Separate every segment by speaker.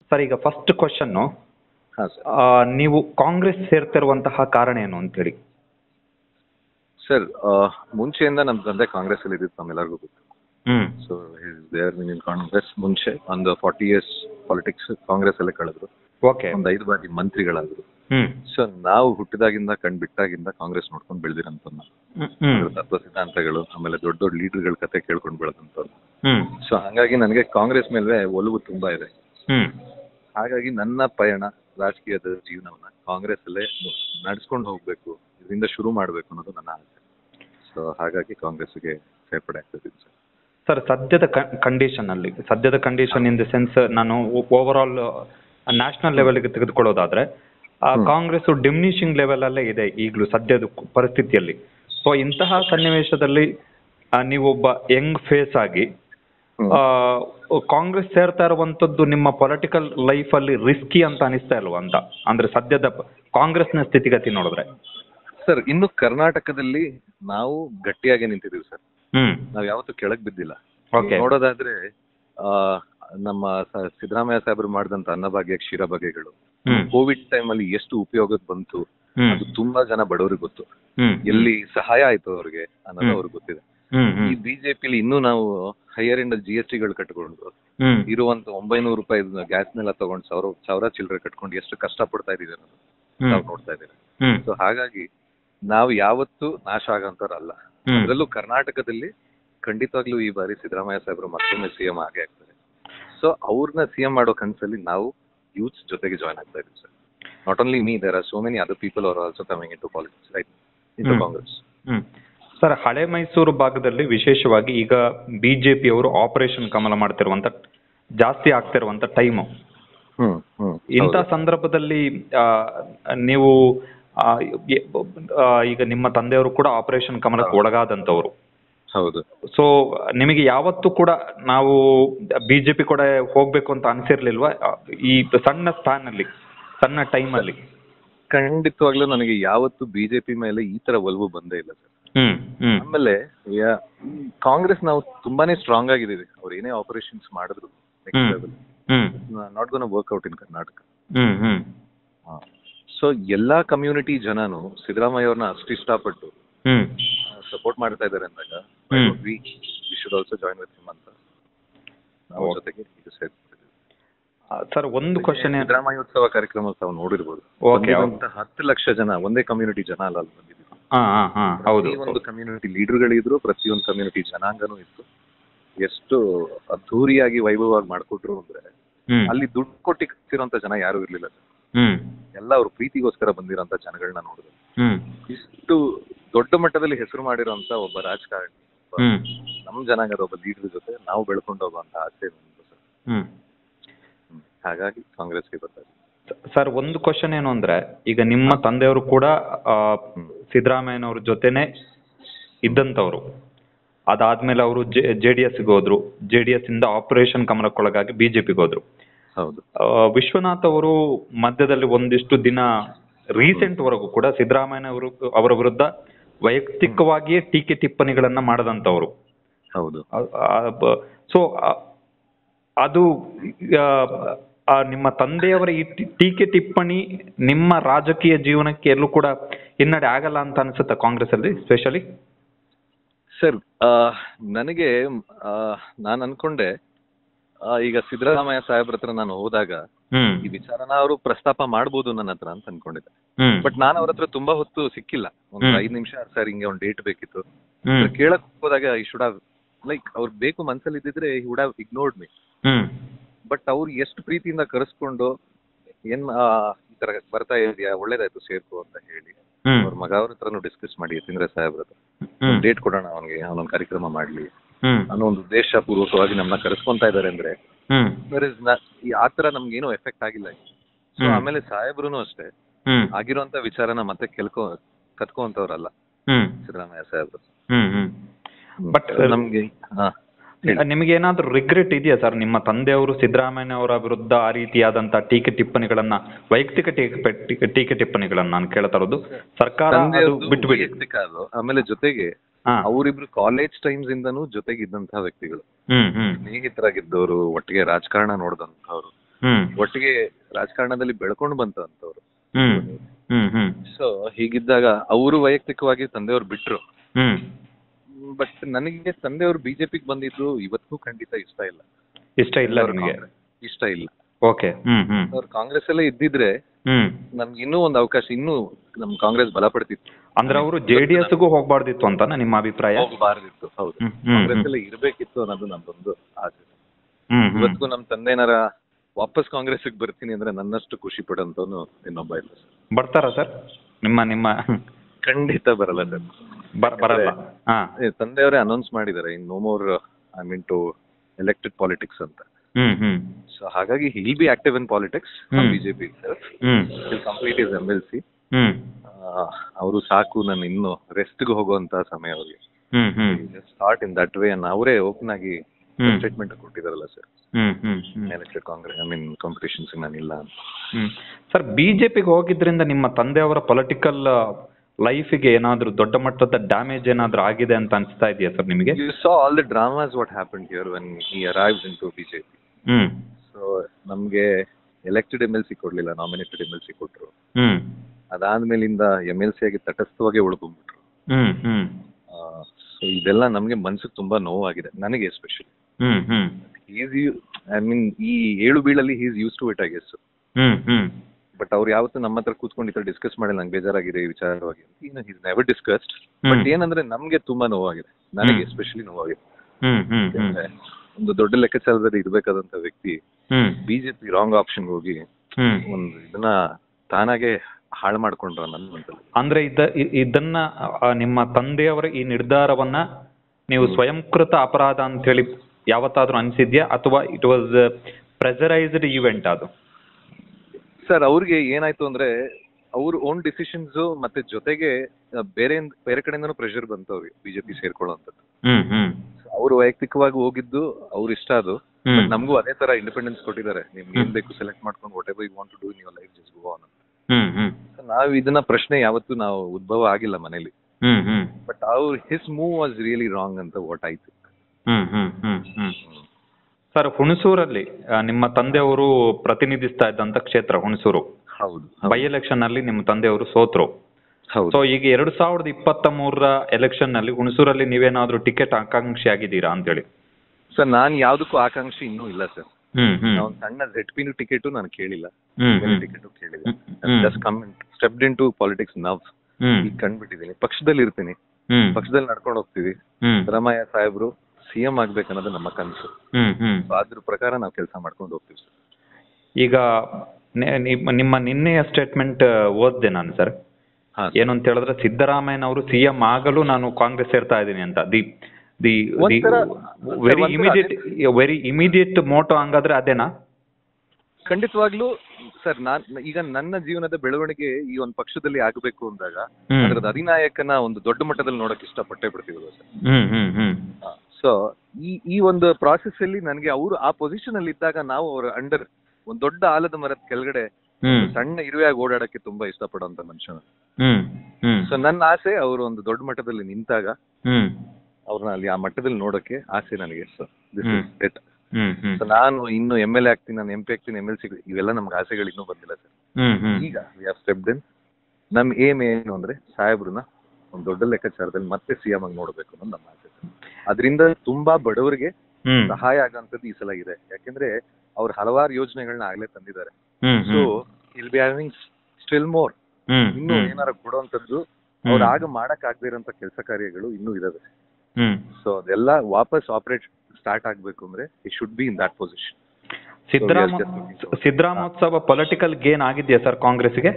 Speaker 1: Sir, ಈಗ first question,
Speaker 2: ಹಾಂ sir.
Speaker 1: ನೀವು ಕಾಂಗ್ರೆಸ್ ಸೇರ್ತಿರುವಂತಹ ಕಾರಣ ಏನು ಅಂತೇಳಿ.
Speaker 2: ಸರ್, ಮುಂಚೆಯಿಂದ ನಮ್ಮ ತಂದೆ ಕಾಂಗ್ರೆಸ್ ಅಲ್ಲಿ ಇದ್ದಿದ್ದು ನಮ್ಮೆಲ್ಲರಿಗೂ ಗೊತ್ತು. ಸೊ ದೇರ್ ಇನ್ ಕಾಂಗ್ರೆಸ್ ಮುಂಚೆ ಒಂದು 40 years ಪಾಲಿಟಿಕ್ಸ್ ಕಾಂಗ್ರೆಸ್ ಅಲ್ಲೇ ಕಳೆದ್ರು.
Speaker 1: ಓಕೆ.
Speaker 2: ಒಂದು 5 ಬಾರಿ ಮಂತ್ರಿಗಳಾದ್ರು. ಸೊ ನಾವು ಹುಟ್ಟಿದಾಗಿಂದ ಬಿಟ್ಟಾಗಿಂದ ಕಾಂಗ್ರೆಸ್ ನೋಡ್ಕೊಂಡು ಬೆಳೆದಿರಂತ ತತ್ವ ಸಿದ್ಧಾಂತಗಳು, ಆಮೇಲೆ ದೊಡ್ಡ ದೊಡ್ಡ ಲೀಡರ್ಗಳ ಕತೆ ಕೇಳ್ಕೊಂಡು ಬೆಳೆದಂತ. ಸೊ ಹಾಗಾಗಿ ನನಗೆ ಕಾಂಗ್ರೆಸ್ ಮೇಲೆ ಒಲವು ತುಂಬಾ ಇದೆ. ಹಾಗಾಗಿ ನನ್ನ ಪಯಣ, ರಾಜಕೀಯದ ಜೀವನವನ್ನ ಕಾಂಗ್ರೆಸ್ ಅಲ್ಲೇ ನಡೆಸ್ಕೊಂಡು ಹೋಗ್ಬೇಕು, ಇದರಿಂದ ಶುರು ಮಾಡಬೇಕು ಅನ್ನೋದು ನನ್ನ ಆಸೆ. ಸೊ ಹಾಗಾಗಿ ಕಾಂಗ್ರೆಸ್ಗೆ ಸೇರ್ಪಡೆ ಆಗ್ತಿದ್ದೀನಿ ಸರ್.
Speaker 1: ಸರ್, ಸದ್ಯದ ಕಂಡೀಷನ್ ಇನ್ ದ ಸೆನ್ಸ್, ನಾನು ಓವರ್ ಆಲ್ ನ್ಯಾಷನಲ್ ಲೆವೆಲ್ಗೆ ತೆಗೆದುಕೊಳ್ಳೋದಾದ್ರೆ ಕಾಂಗ್ರೆಸ್ ಡಿಮಿನಿಷಿಂಗ್ ಲೆವೆಲ್ ಅಲ್ಲೇ ಇದೆ ಈಗಲೂ ಸದ್ಯದ ಪರಿಸ್ಥಿತಿಯಲ್ಲಿ. ಸೊ ಇಂತಹ ಸನ್ನಿವೇಶದಲ್ಲಿ ನೀವೊಬ್ಬ ಯಂಗ್ ಫೇಸ್ ಆಗಿ ಕಾಂಗ್ರೆಸ್ ಸೇರ್ತಾ ಇರುವಂತದ್ದು ನಿಮ್ಮ ಪೊಲಿಟಿಕಲ್ ಲೈಫ್ ಅಲ್ಲಿ ರಿಸ್ಕಿ ಅಂತ ಅನಿಸ್ತಾ ಇಲ್ವಾ ಅಂತ, ಅಂದ್ರೆ ಸದ್ಯದ ಕಾಂಗ್ರೆಸ್ನ ಸ್ಥಿತಿಗತಿ ನೋಡಿದ್ರೆ?
Speaker 2: ಸರ್, ಇನ್ನು ಕರ್ನಾಟಕದಲ್ಲಿ ನಾವು ಗಟ್ಟಿಯಾಗಿ ನಿಂತಿದ್ದೀವಿ ಸರ್. ನಾವ್ ಯಾವತ್ತೂ ಕೆಳಗ್ ಬಿದ್ದಿಲ್ಲ. ನೋಡೋದಾದ್ರೆ ನಮ್ಮ ಸಿದ್ದರಾಮಯ್ಯ ಸಾಹೇಬರು ಮಾಡಿದಂತ ಅನ್ನಭಾಗ್ಯ, ಕ್ಷೀರಭಾಗ್ಯಗಳು ಕೋವಿಡ್ ಟೈಮ್ ಅಲ್ಲಿ ಎಷ್ಟು ಉಪಯೋಗಕ್ಕೆ ಬಂತು, ಅದು ತುಂಬಾ ಜನ ಬಡವರಿಗೆ ಗೊತ್ತು. ಎಲ್ಲಿ ಸಹಾಯ ಆಯ್ತು ಅವ್ರಿಗೆ ಅನ್ನೋದು ಅವ್ರಿಗೆ ಗೊತ್ತಿದೆ. ಈ ಬಿಜೆಪಿಲಿ ಇನ್ನೂ ನಾವು ಹೈಯರ್ ಎಂಡ್ GST ಗಳು ಕಟ್ಕೊಂಡು ಇರುವಂತ 900 ರೂಪಾಯಿ ಗ್ಯಾಸ್ನೆಲ್ಲ ತಗೊಂಡು ಸಾವಿರ ಚಿಲ್ಲರೆ ಕಟ್ಕೊಂಡು ಎಷ್ಟು ಕಷ್ಟ ಪಡ್ತಾ ಇದೀವಿ ಅನ್ನೋದು ನಾವು ನೋಡ್ತಾ ಇದ್ದೀವಿ. ಸೊ ಹಾಗಾಗಿ ನಾವು ಯಾವತ್ತೂ ನಾಶ ಆಗಂತವ್ರಲ್ಲ. ಅದರಲ್ಲೂ ಕರ್ನಾಟಕದಲ್ಲಿ ಖಂಡಿತವಾಗ್ಲೂ ಈ ಬಾರಿ ಸಿದ್ದರಾಮಯ್ಯ ಸಾಹೇಬರು ಮತ್ತೊಮ್ಮೆ CM ಆಗೇ ಆಗ್ತಾರೆ. ಸೊ ಅವ್ರನ್ನ CM ಮಾಡೋ ಕನ್ಸಲ್ಲಿ ನಾವು ಯೂತ್ಸ್ ಜೊತೆಗೆ ಜಾಯ್ನ್ ಆಗ್ತಾ ಇದೀವಿ sir. Not only me, there are so many other people are also coming into politics, right, into Congress.
Speaker 1: Sir, ಹಳೆ ಮೈಸೂರು ಭಾಗದಲ್ಲಿ ವಿಶೇಷವಾಗಿ ಈಗ ಬಿಜೆಪಿ ಅವರು ಆಪರೇಷನ್ ಕಮಲ ಮಾಡ್ತಿರುವಂತ, ಜಾಸ್ತಿ ಆಗ್ತಿರುವಂತ ಟೈಮು. ಇಂಥ ಸಂದರ್ಭದಲ್ಲಿ ನೀವು ಈಗ ನಿಮ್ಮ ತಂದೆಯವರು ಕೂಡ ಆಪರೇಷನ್ ಕಮಲಕ್ಕೆ ಒಳಗಾದಂತವ್ರು.
Speaker 2: ಹೌದು.
Speaker 1: ಸೊ ನಿಮಗೆ ಯಾವತ್ತೂ ಕೂಡ ನಾವು ಬಿಜೆಪಿ ಕೂಡ ಹೋಗ್ಬೇಕು ಅಂತ ಅನ್ಸಿರ್ಲಿಲ್ವಾ ಈ ಸಣ್ಣ ಸ್ಪ್ಯಾನ್ ಅಲ್ಲಿ, ಸಣ್ಣ ಟೈಮ್ ಅಲ್ಲಿ?
Speaker 2: ಖಂಡಿತವಾಗ್ಲೂ ನನಗೆ ಯಾವತ್ತು ಬಿಜೆಪಿ ಮೇಲೆ ಈ ತರ ಒಲವು ಬಂದೇ ಇಲ್ಲ ಸರ್. ಆಮೇಲೆ ಕಾಂಗ್ರೆಸ್ ನಾವು ತುಂಬಾನೇ ಸ್ಟ್ರಾಂಗ್ ಆಗಿದ್ದೀವಿ. ಅವ್ರು ಏನೇ ಆಪರೇಷನ್ಸ್ ಮಾಡಿದ್ರು not gonna work out in Karnataka. So ಎಲ್ಲಾ ಕಮ್ಯುನಿಟಿ ಜನನು ಸಿದ್ದರಾಮಯ್ಯ ಅವ್ರನ್ನ ಅಷ್ಟು ಇಷ್ಟಪಟ್ಟು ಸಪೋರ್ಟ್ ಮಾಡ್ತಾ ಇದ್ದಾರೆ ಅಂದಾಗ we should also join with him ಅಂತ ನಾವು ಜೊತೆಗೆ ಇದು ಸೇರ್ಕೊಂಡಿದ್ದೀವಿ.
Speaker 1: ಸರ್, ಒಂದು ಕ್ವಶನ್,
Speaker 2: ಸಿದ್ದರಾಮಯ್ಯ ಉತ್ಸವ ಕಾರ್ಯಕ್ರಮ ತಾವು ನೋಡಿರ್ಬೋದು. 10 ಲಕ್ಷ ಜನ ಒಂದೇ ಕಮ್ಯುನಿಟಿ ಜನ ಅಲ್ಲ ಅಲ್ಲಿ ಬಂದಿದ್ದೀವಿ. ಒಂದು ಕಮ್ಯುನಿಟಿ ಲೀಡರ್ಗಳಿದ್ರು, ಪ್ರತಿಯೊಂದು ಕಮ್ಯುನಿಟಿ ಜನಾಂಗನೂ ಇತ್ತು. ಎಷ್ಟು ಅದ್ಧೂರಿಯಾಗಿ ವೈಭವವಾಗಿ ಮಾಡ್ಕೊಟ್ರು ಅಂದ್ರೆ ಅಲ್ಲಿ ದುಡ್ಡು ಕೊಟ್ಟಿ ಕಟ್ಟಿರೋಂತ ಜನ ಯಾರು ಇರ್ಲಿಲ್ಲ ಸರ್. ಎಲ್ಲ ಅವ್ರ ಪ್ರೀತಿಗೋಸ್ಕರ ಬಂದಿರೋಂತ ಜನಗಳನ್ನ ನೋಡಿದ್ರು. ಇಷ್ಟು ದೊಡ್ಡ ಮಟ್ಟದಲ್ಲಿ ಹೆಸರು ಮಾಡಿರೋಂತ ಒಬ್ಬ ರಾಜಕಾರಣಿ, ನಮ್ ಜನಾಂಗದ ಒಬ್ಬ ಲೀಡರ್ ಜೊತೆ ನಾವು ಬೆಳ್ಕೊಂಡು ಹೋಗುವಂತ ಆಸೆ ಸರ್. ಹಾಗಾಗಿ ಕಾಂಗ್ರೆಸ್ಗೆ ಬರ್ತಾರೆ.
Speaker 1: ಸರ್, ಒಂದು ಕ್ವಶನ್ ಏನು ಅಂದ್ರೆ, ಈಗ ನಿಮ್ಮ ತಂದೆಯವರು ಕೂಡ ಸಿದ್ದರಾಮಯ್ಯನವ್ರ ಜೊತೆನೆ ಇದ್ದಂತವ್ರು. ಅದಾದ್ಮೇಲೆ ಅವರು JDSಗೆ ಹೋದ್ರು, JDS ಇಂದ ಆಪರೇಷನ್ ಕಮಲಕ್ಕೊಳಗಾಗಿ ಬಿಜೆಪಿಗೆ ಹೋದ್ರು.
Speaker 2: ಹೌದು.
Speaker 1: ವಿಶ್ವನಾಥ್ ಅವರು ಮಧ್ಯದಲ್ಲಿ ಒಂದಿಷ್ಟು ದಿನ ರೀಸೆಂಟ್ ವರೆಗೂ ಕೂಡ ಸಿದ್ದರಾಮಯ್ಯ ಅವರ ವಿರುದ್ಧ ವೈಯಕ್ತಿಕವಾಗಿಯೇ ಟೀಕೆ ಟಿಪ್ಪಣಿಗಳನ್ನ ಮಾಡದಂತವ್ರು.
Speaker 2: ಹೌದು.
Speaker 1: ಸೊ ಅದು ನಿಮ್ಮ ತಂದೆಯವರ ಈ ಟೀಕೆ ಟಿಪ್ಪಣಿ ನಿಮ್ಮ ರಾಜಕೀಯ ಜೀವನಕ್ಕೆ ಎಲ್ಲೂ ಕೂಡ ಹಿನ್ನಡೆ ಆಗಲ್ಲ ಅಂತ ಅನ್ಸುತ್ತೆ ಕಾಂಗ್ರೆಸ್ ಅಲ್ಲಿ ಸ್ಪೆಷಲಿ?
Speaker 2: ಸರ್, ನನಗೆ ನಾನು ಅನ್ಕೊಂಡೆ, ಈಗ ಸಿದ್ದರಾಮಯ್ಯ ಸಾಹೇಬ್ರ ಹತ್ರ ನಾನು ಹೋದಾಗ ಈ ವಿಚಾರನ ಅವರು ಪ್ರಸ್ತಾಪ ಮಾಡ್ಬೋದು ನನ್ನ ಹತ್ರ ಅಂತ ಅನ್ಕೊಂಡಿದ್ದೆ. ಬಟ್ ನಾನು ಅವ್ರ ಹತ್ರ ತುಂಬಾ ಹೊತ್ತು ಸಿಕ್ಕಿಲ್ಲ. ಒಂದು 5 ನಿಮಿಷ, ಸರ್ ಹಿಂಗೆ ಒಂದು ಡೇಟ್ ಬೇಕಿತ್ತು ಕೇಳಕ್ ಹೋದಾಗ ಐ ಶುಡ್ ಹಾವ್ ಲೈಕ್, ಅವ್ರು ಬೇಕು ಮನ್ಸಲ್ಲಿ ಇದ್ದಿದ್ರೆ he would have ignored me. But ಅವ್ರು ಎಷ್ಟು ಪ್ರೀತಿಯಿಂದ ಕರೆಸ್ಕೊಂಡು ಈ ತರ ಬರ್ತಾ ಇದೆಯಾ, ಒಳ್ಳೇದಾಯ್ತು ಸೇರ್ಕೋ ಅಂತ ಹೇಳಿ ಅವ್ರ ಮಗ ಅವ್ರ ಹತ್ರನು ಡಿಸ್ಕಸ್ ಮಾಡಿ ಯತೀಂದ್ರ ಸಾಹೇಬ್ರ ಹತ್ರ ಡೇಟ್ ಕೊಡೋಣ, ಅವನಿಗೆ ಅವನೊಂದು ಕಾರ್ಯಕ್ರಮ ಮಾಡ್ಲಿ ಅನ್ನೋ ಒಂದು ಉದ್ದೇಶ ಪೂರ್ವಕವಾಗಿ ನಮ್ಮನ್ನ ಕರೆಸ್ಕೊಂತಾ ಇದಾರೆ ಅಂದ್ರೆ ಆತರ ನಮ್ಗೇನು ಎಫೆಕ್ಟ್ ಆಗಿಲ್ಲ. ಸೊ ಆಮೇಲೆ ಸಾಹೇಬ್ರು ಅಷ್ಟೇ ಆಗಿರುವಂತ ವಿಚಾರನ ಮತ್ತೆ ಕತ್ಕೊಂತವ್ರಲ್ಲ ಸಿದ್ದರಾಮಯ್ಯ ಸಾಹೇಬ್ರು.
Speaker 1: ಬಟ್ ನಮ್ಗೆ ನಿಮಗೆ ಏನಾದ್ರೂ ರಿಗ್ರೆಟ್ ಇದೆಯಾ ಸರ್, ನಿಮ್ಮ ತಂದೆಯವರು ಸಿದ್ದರಾಮಯ್ಯ ಅವರ ವಿರುದ್ಧ ಆ ರೀತಿಯಾದಂತಹ ಟೀಕೆ ಟಿಪ್ಪಣಿಗಳನ್ನ, ವೈಯಕ್ತಿಕ ಟೀಕೆ ಟಿಪ್ಪಣಿಗಳನ್ನ ನಾನು ಕೇಳ್ತಾ ಇರೋದು, ಸರ್ಕಾರ ಬಿಟ್ಟುಬಿಡಿ.
Speaker 2: ಆಮೇಲೆ ಜೊತೆಗೆ ಅವರಿಬ್ರು ಕಾಲೇಜ್ ಟೈಮ್ಸ್ ಇಂದನೂ ಜೊತೆಗಿದ್ದಂತಹ ವ್ಯಕ್ತಿಗಳು, ಸ್ನೇಹಿತರಾಗಿದ್ದವರು, ಒಟ್ಟಿಗೆ ರಾಜಕಾರಣ ನೋಡಿದಂತವ್ರು. ಒಟ್ಟಿಗೆ ರಾಜಕಾರಣದಲ್ಲಿ ಬೆಳ್ಕೊಂಡು ಬಂತು ಅಂತವ್ರು.
Speaker 1: ಹ್ಮ್ ಹ್ಮ್ ಹ್ಮ್
Speaker 2: ಸೊ ಹೀಗಿದ್ದಾಗ ಅವರು ವೈಯಕ್ತಿಕವಾಗಿ ತಂದೆಯವ್ರು ಬಿಟ್ರು.
Speaker 1: ಹ್ಮ್
Speaker 2: ಬಟ್ ನನಗೆ ತಂದೆಯವರು ಬಿಜೆಪಿಗೆ ಬಂದಿದ್ದು ಇವತ್ತಿಗೂ ಖಂಡಿತ ಇಷ್ಟ ಇಲ್ಲ. ಇಷ್ಟ ಇಲ್ಲ.
Speaker 1: ಓಕೆ. ಹ್ಮ್ ಹ್ಮ್
Speaker 2: ಅವ್ರು ಕಾಂಗ್ರೆಸ್ ಅಲ್ಲೇ ಇದ್ದಿದ್ರೆ ನಮ್ಗೆ ಇನ್ನೂ ಒಂದು ಅವಕಾಶ, ಇನ್ನೂ ನಮ್ ಕಾಂಗ್ರೆಸ್ ಬಲಪಡ್ತಿತ್ತು.
Speaker 1: ಅಂದ್ರೆ ಅವರು ಜೆಡಿಎಸ್ಗೂ ಹೋಗ್ಬಾರ್ದಿತ್ತು ಅಂತ ನಿಮ್ಮ ಅಭಿಪ್ರಾಯ?
Speaker 2: ಹೋಗ್ಬಾರ್ದಿತ್ತು, ಹೌದು. ಕಾಂಗ್ರೆಸ್ ಅಲ್ಲೇ ಇರ್ಬೇಕಿತ್ತು ಅನ್ನೋದು ನಮ್ದೊಂದು ಆಸೆ. ಇವತ್ತಿಗೂ ನಮ್ ತಂದೆನಾರ ವಾಪಸ್ ಕಾಂಗ್ರೆಸ್ ಬರ್ತೀನಿ ಅಂದ್ರೆ ನನ್ನಷ್ಟು ಖುಷಿ ಪಡೋಂತವನು ಇನ್ನೊಬ್ಬ ಇಲ್ಲ ಸರ್.
Speaker 1: ಬರ್ತಾರಾ ಸರ್? ನಿಮ್ಮ
Speaker 2: ಖಂಡಿತ ಬರಲ್ಲ ಸರ್.
Speaker 1: ಬರಲ್ಲ.
Speaker 2: ತಂದೆಯವರೇ ಅನೌನ್ಸ್ ಮಾಡಿದ್ದಾರೆ, in no more I mean to elected politics ಅಂತ. ಸೊ ಹಾಗಾಗಿ he'll be active in politics BJP complete is MLC. ಅವರು ಸಾಕು, ನಾನು ಇನ್ನು ರೆಸ್ಟ್ಗೆ ಹೋಗುವಂತ ಸಮಯ ಅವ್ರಿಗೆ. ಸ್ಟಾರ್ಟ್ ಇನ್ ದಟ್ ವೇ ಅನ್ನ ಅವರೇ ಓಪನ್ ಆಗಿ ಸ್ಟೇಟ್ಮೆಂಟ್ ಕೊಟ್ಟಿದಾರಲ್ಲ sir. Elected Congress I mean competitions ನಾನಿಲ್ಲ ಅಂತ.
Speaker 1: ಸರ್, ಬಿಜೆಪಿಗೆ ಹೋಗಿದ್ರಿಂದ ನಿಮ್ಮ ತಂದೆಯವರ ಪೊಲಿಟಿಕಲ್ ಲೈಫಿಗೆ ಏನಾದ್ರೂ ದೊಡ್ಡ ಮಟ್ಟದ ಡ್ಯಾಮೇಜ್ ಏನಾದ್ರೂ ಆಗಿದೆ ಅಂತ ಅನ್ಸ್ತಾ ಇದೆಯಾ ಸರ್ ನಿಮಗೆ?
Speaker 2: You saw all the dramas what happened here when he arrived into BJP. So ನಮ್ಗೆ ಎಲೆಕ್ಟೆಡ್ MLC ಕೊಡ್ಲಿಲ್ಲ, ನಾಮಿನೇಟೆಡ್ MLC ಕೊಟ್ರು. ಅದಾದ್ಮೇಲಿಂದ MLC ಆಗಿ ತಟಸ್ಥವಾಗಿ ಉಳ್ಕೊಂಡ್ಬಿಟ್ರು. ಸೊ ಇದೆಲ್ಲ ನಮ್ಗೆ ಮನ್ಸಿಗೆ ತುಂಬಾ ನೋವಾಗಿದೆ, ನನಗೆ ಎಸ್ಪೆಷಲಿ. ಐ ಮೀನ್ ಈ ಏಳು ಬೀಳಲ್ಲಿ he is use to it I guess. But ಅವ್ರು ಯಾವತ್ತೂ ನಮ್ಮ ಹತ್ರ ಕೂತ್ಕೊಂಡು ಈ ತರ ಡಿಸ್ಕಸ್ ಮಾಡಿಲ್ಲ, ನಂಗೆ ಬೇಜಾರಾಗಿದೆ ಈ ವಿಚಾರವಾಗಿ. Is never discussed. ಬಟ್ ಏನಂದ್ರೆ ನಮ್ಗೆ ತುಂಬಾ ನೋವಾಗಿದೆ, ನನಗೆ ಎಸ್ಪೆಷಲಿ ನೋವಾಗಿದೆ. ಒಂದು ದೊಡ್ಡ ಲೆಕ್ಕಾಚಾರದಲ್ಲಿ ಇರ್ಬೇಕಾದಂತ ವ್ಯಕ್ತಿ ಬಿಜೆಪಿ ರಾಂಗ್ ಆಪ್ಷನ್ ಹೋಗಿ ಒಂದು ಇದನ್ನ ತಾನಾಗೆ ಹಾಳು ಮಾಡ್ಕೊಂಡ್ರ ನನ್ನ.
Speaker 1: ಅಂದ್ರೆ ಇದನ್ನ ನಿಮ್ಮ ತಂದೆಯವರ ಈ ನಿರ್ಧಾರವನ್ನ ನೀವು ಸ್ವಯಂಕೃತ ಅಪರಾಧ ಅಂತ ಹೇಳಿ ಯಾವತ್ತಾದ್ರೂ ಅನ್ಸಿದ್ಯಾ, ಅಥವಾ ಇಟ್ ವಾಸ್ ಪ್ರೆಷರೈಸ್ಡ್ ಈವೆಂಟ್ ಅದು?
Speaker 2: ಸರ್, ಅವ್ರಿಗೆ ಏನಾಯ್ತು ಅಂದ್ರೆ ಅವ್ರ ಓನ್ ಡಿಸಿಷನ್ಸ್ ಮತ್ತೆ ಜೊತೆಗೆ ಬೇರೆ ಕಡೆಯಿಂದನೂ ಪ್ರೆಷರ್ ಬಂತು ಅವ್ರಿಗೆ ಬಿಜೆಪಿ ಸೇರ್ಕೊಳ್ಳೋಂಥದ್ದು. ಅವ್ರು ವೈಯಕ್ತಿಕವಾಗಿ ಹೋಗಿದ್ದು ಅವ್ರ ಇಷ್ಟ ಅದು. ನಮಗೂ ಅದೇ ತರ ಇಂಡಿಪೆಂಡೆನ್ಸ್ ಕೊಟ್ಟಿದ್ದಾರೆ, ನಿಮ್ಗೆ ಏನ್ ಬೇಕು ಸೆಲೆಕ್ಟ್ ಮಾಡ್ಕೊಂಡು whatever you want to do in your life just go on. ನಾವ್ ಇದನ್ನ ಪ್ರಶ್ನೆ ಯಾವತ್ತೂ ನಾವು ಉದ್ಭವ ಆಗಿಲ್ಲ ಮನೇಲಿ. ಬಟ್ ಅವ್ರ his move was really wrong ಅಂತ ವಾಟ್ ಆಯ್ತು.
Speaker 1: ಸರ್, ಹುಣಸೂರಲ್ಲಿ ನಿಮ್ಮ ತಂದೆಯವರು ಪ್ರತಿನಿಧಿಸ್ತಾ ಇದ್ದಂತ ಕ್ಷೇತ್ರ ಹುಣಸೂರು.
Speaker 2: ಹೌದು.
Speaker 1: ಬೈ ಎಲೆಕ್ಷನ್ ಅಲ್ಲಿ ನಿಮ್ಮ ತಂದೆಯವರು ಸೋತ್ರು. ಸೊ ಈಗ 2023 ಎಲೆಕ್ಷನ್ ನಲ್ಲಿ ಹುಣಸೂರಲ್ಲಿ ನೀವೇನಾದ್ರೂ ಟಿಕೆಟ್ ಆಕಾಂಕ್ಷಿ ಆಗಿದ್ದೀರಾ ಅಂತೇಳಿ?
Speaker 2: ಸರ್, ನಾನ್ ಯಾವ್ದಕ್ಕೂ ಆಕಾಂಕ್ಷಿ ಇನ್ನೂ ಇಲ್ಲ ಸರ್. ಸಣ್ಣ ZP ಟಿಕೆಟ್ ನಾನು ಕೇಳಿಲ್ಲ, ಟಿಕೆಟ್ ಕೇಳಿಲ್ಲ. Just come stepped into politics now. ಈಗ ಕಂಡ್ಬಿಟ್ಟಿದ್ದೀನಿ, ಪಕ್ಷದಲ್ಲಿ ಇರ್ತೀನಿ, ಪಕ್ಷದಲ್ಲಿ ನಡ್ಕೊಂಡು ಹೋಗ್ತೀವಿ. ರಾಮಯ್ಯ ಸಾಹೇಬ್ರು CM ಆಗ್ಬೇಕನ್ನೋದು ನಮ್ಮ ಕನಸು. ಅದ್ರ ಪ್ರಕಾರ ನಾವು ಕೆಲಸ ಮಾಡ್ಕೊಂಡು ಹೋಗ್ತೀವಿ ಸರ್.
Speaker 1: ಈಗ ನಿಮ್ಮ ನಿನ್ನೆಯ ಸ್ಟೇಟ್ಮೆಂಟ್ ಓದ್ದೆ ನಾನು ಸರ್. ಏನು ಅಂತ ಹೇಳಿದ್ರೆ, ಸಿದ್ದರಾಮಯ್ಯನವರು CM ಆಗಲು ನಾನು ಕಾಂಗ್ರೆಸ್ ಸೇರ್ತಾ ಇದ್ದೀನಿ ಅಂತ. ವೆರಿ ಇಮಿಡಿಯೇಟ್ ಮೋಟೋ ಹಂಗಾದ್ರೆ ಅದೇನಾ?
Speaker 2: ಖಂಡಿತವಾಗ್ಲೂ ಸರ್. ಈಗ ನನ್ನ ಜೀವನದ ಬೆಳವಣಿಗೆ ಈ ಒಂದು ಪಕ್ಷದಲ್ಲಿ ಆಗಬೇಕು ಅಂದಾಗ ಅದರದ ಅಧಿನಾಯಕನ ಒಂದು ದೊಡ್ಡ ಮಟ್ಟದಲ್ಲಿ ನೋಡಕ್ ಇಷ್ಟಪಟ್ಟೆ ಬಿಡ್ತೀವಲ್ಲ ಸರ್. ಸೊ ಈ ಒಂದು ಪ್ರಾಸೆಸ್ ಅಲ್ಲಿ ನನಗೆ ಅವರು ಆ ಪೊಸಿಷನ್ ಅಲ್ಲಿ ಇದ್ದಾಗ ನಾವು ಅವರ ಅಂಡರ್ ಒಂದ್ ದೊಡ್ಡ ಆಲದ ಮರದ ಕೆಳಗಡೆ ಸಣ್ಣ ಇರುವೆಯಾಗಿ ಓಡಾಡಕ್ಕೆ ತುಂಬಾ ಇಷ್ಟಪಡುವಂತ ಮನುಷ್ಯನ. ಸೊ ನನ್ನ ಆಸೆ ಅವರು ಒಂದು ದೊಡ್ಡ ಮಟ್ಟದಲ್ಲಿ ನಿಂತಾಗ ಅವ್ರನ್ನ ಅಲ್ಲಿ ಆ ಮಟ್ಟದಲ್ಲಿ ನೋಡಕ್ಕೆ ಆಸೆ ನನಗೆ. So this is it. So ನಾನು ಇನ್ನು MLA ಆಗ್ತೀನಿ, ನಾನು MP ಆಗ್ತೀನಿ, MLC, ಇವೆಲ್ಲ ನಮ್ಗೆ ಆಸೆಗಳು ಇನ್ನೂ ಬಂದಿಲ್ಲ ಸರ್. ಈಗ ವಿ ಹ್ಯಾವ್ ಸ್ಟೆಪ್ಡ್ ಇನ್. ನಮ್ ಏಮ್ ಏನು ಅಂದ್ರೆ ಸಾಹೇಬ್ರನ್ನ ಒಂದ್ ದೊಡ್ಡ ಲೆಕ್ಕಾಚಾರದಲ್ಲಿ ಮತ್ತೆ CM ಆಗಿ ನೋಡ್ಬೇಕು ಅನ್ನೋದು ನಮ್ಮ ಆಸೆ. ಅದರಿಂದ ತುಂಬಾ ಬಡವರಿಗೆ ಸಹಾಯ ಆಗಂತದ್ದು ಈ ಸಲ ಇದೆ. ಯಾಕೆಂದ್ರೆ ಅವ್ರು ಹಲವಾರು ಯೋಜನೆಗಳನ್ನ ಆಗ್ಲೇ ತಂದಿದ್ದಾರೆ. So will be having still more. ಇನ್ನೂ ಏನಾರ ಕೊಡುವಂತದ್ದು ಅವ್ರು ಆಗ ಮಾಡಕ್ ಆಗದೇ ಇರೋಂತ ಕೆಲಸ ಕಾರ್ಯಗಳು ಇನ್ನೂ ಇದಾವೆ. ಸೊ ಅದೆಲ್ಲ ವಾಪಸ್ ಆಪರೇಟ್ ಸ್ಟಾರ್ಟ್ ಆಗ್ಬೇಕು ಅಂದ್ರೆ it should be in that position.
Speaker 1: Siddaramotsava political gain ಆಗಿದೆಯಾ ಸರ್ ಕಾಂಗ್ರೆಸ್ಗೆ?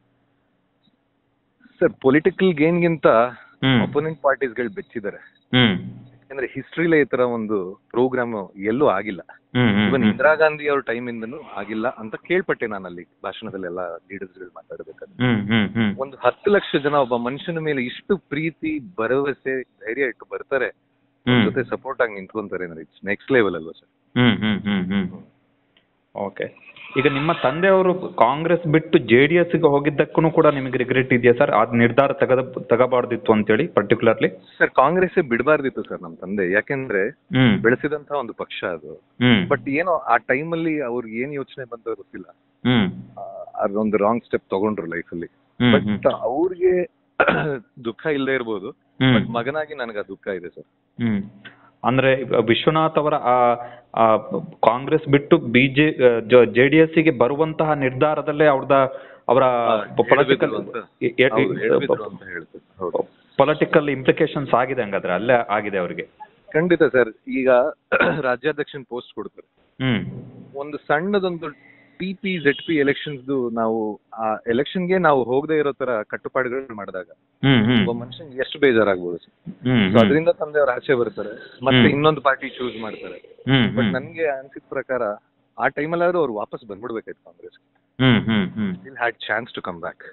Speaker 2: ಸರ್, ಪೊಲಿಟಿಕಲ್ ಗೇನ್ ಗಿಂತ ಅಪೋನೆಂಟ್ ಪಾರ್ಟೀಸ್ಗಳು ಬೆಚ್ಚಿದ್ದಾರೆ. ಯಾಕಂದ್ರೆ ಹಿಸ್ಟ್ರಿಲೇ ಈ ತರ ಒಂದು ಪ್ರೋಗ್ರಾಮ್ ಎಲ್ಲೂ ಆಗಿಲ್ಲ. ಇವನ್ ಇಂದಿರಾ ಗಾಂಧಿ ಅವ್ರ ಟೈಮ್ ಇಂದನೂ ಆಗಿಲ್ಲ ಅಂತ ಕೇಳ್ಪಟ್ಟೆ ನಾನು ಅಲ್ಲಿ ಭಾಷಣದಲ್ಲೆಲ್ಲ ಲೀಡರ್ಸ್ ಗಳು ಮಾತಾಡ್ಬೇಕಾದ್ರೆ. ಒಂದು 10 ಲಕ್ಷ ಜನ ಒಬ್ಬ ಮನುಷ್ಯನ ಮೇಲೆ ಇಷ್ಟು ಪ್ರೀತಿ, ಭರವಸೆ, ಧೈರ್ಯ ಇಟ್ಟು ಬರ್ತಾರೆ, ಜೊತೆ ಸಪೋರ್ಟ್ ಆಗಿ ನಿಂತ್ಕೊಂತಾರೆ. ಇಟ್ಸ್ ನೆಕ್ಸ್ಟ್ ಲೆವೆಲ್ ಅಲ್ವಾ ಸರ್?
Speaker 1: ಓಕೆ ಈಗ ನಿಮ್ಮ ತಂದೆಯವರು ಕಾಂಗ್ರೆಸ್ ಬಿಟ್ಟು JDS ಗೆ ಹೋಗಿದ್ದಕ್ಕೂ ಕೂಡ ನಿಮಗೆ ರಿಗ್ರೆಟ್ ಇದೆಯಾ ಸರ್? ಅದ್ ನಿರ್ಧಾರ ತಗೋಬಾರ್ದಿತ್ತು ಅಂತೇಳಿ ಪರ್ಟಿಕ್ಯುಲರ್ಲಿ?
Speaker 2: ಸರ್ ಕಾಂಗ್ರೆಸ್ ಬಿಡಬಾರ್ದಿತ್ತು ಸರ್ ನಮ್ಮ ತಂದೆ, ಯಾಕೆಂದ್ರೆ ಬೆಳೆಸಿದಂತ ಒಂದು ಪಕ್ಷ ಅದು. ಬಟ್ ಏನೋ ಆ ಟೈಮಲ್ಲಿ ಅವ್ರಿಗೆ ಏನ್ ಯೋಚನೆ ಬಂತ ಗೊತ್ತಿಲ್ಲ, ಅದೊಂದು ರಾಂಗ್ ಸ್ಟೆಪ್ ತಗೊಂಡ್ರು ಲೈಫಲ್ಲಿ. ಬಟ್ ಅವ್ರಿಗೆ ದುಃಖ ಇಲ್ಲದೆ ಇರ್ಬೋದು, ಬಟ್ ಮಗನಾಗಿ ನನಗೆ ಆ ದುಃಖ ಇದೆ ಸರ್.
Speaker 1: ಅಂದ್ರೆ ವಿಶ್ವನಾಥ್ ಅವರ ಕಾಂಗ್ರೆಸ್ ಬಿಟ್ಟು JDS ಗೆ ಬರುವಂತಹ ನಿರ್ಧಾರದಲ್ಲೇ ಅವರ ಪೊಲಿಟಿಕಲ್ ಇಂಪ್ಲಿಕೇಶನ್ಸ್ ಆಗಿದೆ ಹಂಗಾದ್ರೆ, ಅಲ್ಲೇ ಆಗಿದೆ ಅವ್ರಿಗೆ.
Speaker 2: ಖಂಡಿತ ಸರ್. ಈಗ ರಾಜ್ಯಾಧ್ಯಕ್ಷನ್ ಪೋಸ್ಟ್ ಕೊಡ್ತಾರೆ, ಒಂದು ಸಣ್ಣದೊಂದು TP ZP ಎಲೆಕ್ಷನ್ಸ್ ನಾವು ಆ ಎಲೆಕ್ಷನ್ಗೆ ನಾವು ಹೋಗದೆ ಇರೋ ತರ ಕಟ್ಟುಪಾಡುಗಳು ಮಾಡಿದಾಗ ಒಬ್ಬ ಮನುಷ್ಯನ್ಗೆ ಎಷ್ಟು ಬೇಜಾರಾಗ್ಬೋದು ಸರ್. ಅದರಿಂದ ತಂದೆಯವ್ರು ಆಚೆ ಬರ್ತಾರೆ, ಮತ್ತೆ ಇನ್ನೊಂದು ಪಾರ್ಟಿ ಚೂಸ್ ಮಾಡ್ತಾರೆ. ಬಟ್ ನನ್ಗೆ ಅನ್ಸಿದ ಪ್ರಕಾರ ಆ ಟೈಮಲ್ಲಾದ್ರೂ ಅವ್ರು ವಾಪಸ್ ಬಂದ್ಬಿಡ್ಬೇಕಾಯ್ತು Congress. Still had chance to come back.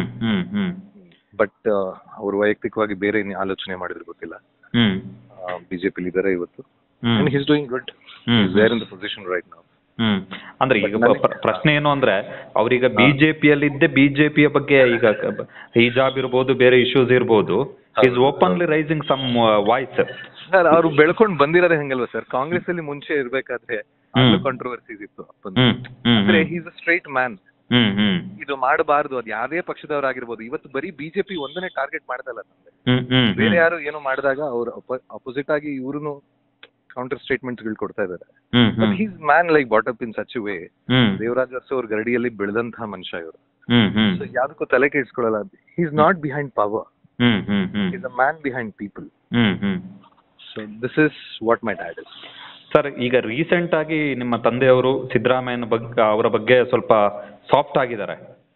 Speaker 2: But ಅವ್ರು ವೈಯಕ್ತಿಕವಾಗಿ ಬೇರೆ ಆಲೋಚನೆ ಮಾಡಿದ್ರು ಗೊತ್ತಿಲ್ಲ. ಬಿಜೆಪಿ ಇದ್ದಾರೆ ಇವತ್ತು. And he is doing good. He is there in the position right now.
Speaker 1: ಅಂದ್ರೆ ಈಗ ಪ್ರಶ್ನೆ ಏನು ಅಂದ್ರೆ, ಅವ್ರೀಗ ಬಿಜೆಪಿಯಲ್ಲಿದ್ದೆ ಬಿಜೆಪಿಯ ಬಗ್ಗೆ ಈಗ ಹಿಜಾಬ್ ಇರ್ಬೋದು, ಬೇರೆ ಇಶ್ಯೂಸ್ ಇರ್ಬೋದು, is openly raising some voice.
Speaker 2: Sir ಅವ್ರು ಬೆಳ್ಕೊಂಡ್ ಬಂದಿರೋದೇ ಹಂಗಲ್ವಾ ಸರ್? ಕಾಂಗ್ರೆಸ್ ಅಲ್ಲಿ ಮುಂಚೆ ಇರ್ಬೇಕಾದ್ರೆ ಕಾಂಟ್ರವರ್ಸೀಸ್ ಇತ್ತು. ಅಂದ್ರೆ ಈಸ್ ಅ ಸ್ಟ್ರೈಟ್ ಮ್ಯಾನ್. ಇದು ಮಾಡಬಾರ್ದು, ಅದು ಯಾವ್ದೇ ಪಕ್ಷದವರಾಗಿರ್ಬೋದು. ಇವತ್ತು ಬರೀ ಬಿಜೆಪಿ ಒಂದನೇ ಟಾರ್ಗೆಟ್ ಮಾಡ್ತಾ ಇಲ್ಲ ತಂದೆ, ಬೇರೆ ಯಾರು ಏನೋ ಮಾಡಿದಾಗ ಅವ್ರ ಅಪೋಸಿಟ್ ಆಗಿ ಇವ್ರು ಕೌಂಟರ್ ಸ್ಟೇಟ್ಮೆಂಟ್ಸ್ ಗಳು ಕೊಡ್ತಾ ಇದ್ದಾರೆ. But he's man like bought up in such way. Devaraj Urs ಅವ್ರ ಗರಡಿಯಲ್ಲಿ ಬೆಳೆದಂತಹ ಮನುಷ್ಯ ಇವರು. ಸೊ ಯಾವ್ದಕ್ಕೂ ತಲೆ ಕೆಡಿಸ್ಕೊಳ್ಳಲ್ಲ. He is not behind power, is a man behind people. So this is what my dad is.
Speaker 1: Sir, ಈಗ ರೀಸೆಂಟ್ ಆಗಿ ನಿಮ್ಮ ತಂದೆಯವರು ಅವರ ಬಗ್ಗೆ ಸ್ವಲ್ಪ ಸಾಫ್ಟ್ ಆಗಿದ್ದಾರೆ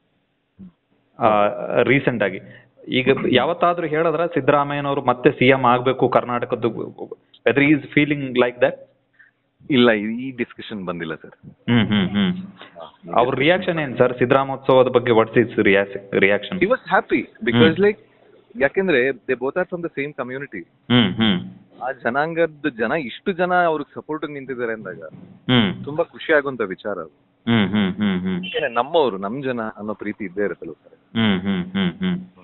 Speaker 1: ರೀಸೆಂಟ್ ಆಗಿ. ಈಗ ಯಾವತ್ತಾದ್ರೂ ಹೇಳಿದ್ರ ಸಿದ್ದರಾಮಯ್ಯನವರು ಮತ್ತೆ CM ಆಗ್ಬೇಕು ಕರ್ನಾಟಕದ್ದು? Whether is feeling like that?
Speaker 2: ಇಲ್ಲ, ಈ ಡಿಸ್ಕಷನ್ ಬಂದಿಲ್ಲ ಸರ್.
Speaker 1: ಅವ್ರ ರಿಯಾಕ್ಷನ್ ಏನ್ ಸರ್ ಸಿದ್ದರಾಮೋತ್ಸವದ ಬಗ್ಗೆ? What's is reaction?
Speaker 2: He was happy because like, ಯಾಕೆಂದ್ರೆ they both are from the same community. ಆ ಜನಾಂಗದ ಜನ ಇಷ್ಟು ಜನ ಅವ್ರಿಗೆ ಸಪೋರ್ಟ್ ನಿಂತಿದ್ದಾರೆ ಅಂದಾಗ ತುಂಬಾ ಖುಷಿ ಆಗುವಂತ ವಿಚಾರ ಅದು. ನಮ್ಮವರು, ನಮ್ ಜನ ಅನ್ನೋ ಪ್ರೀತಿ ಇದ್ದೇ ಇರುತ್ತಲ್ಲ ಸರ್.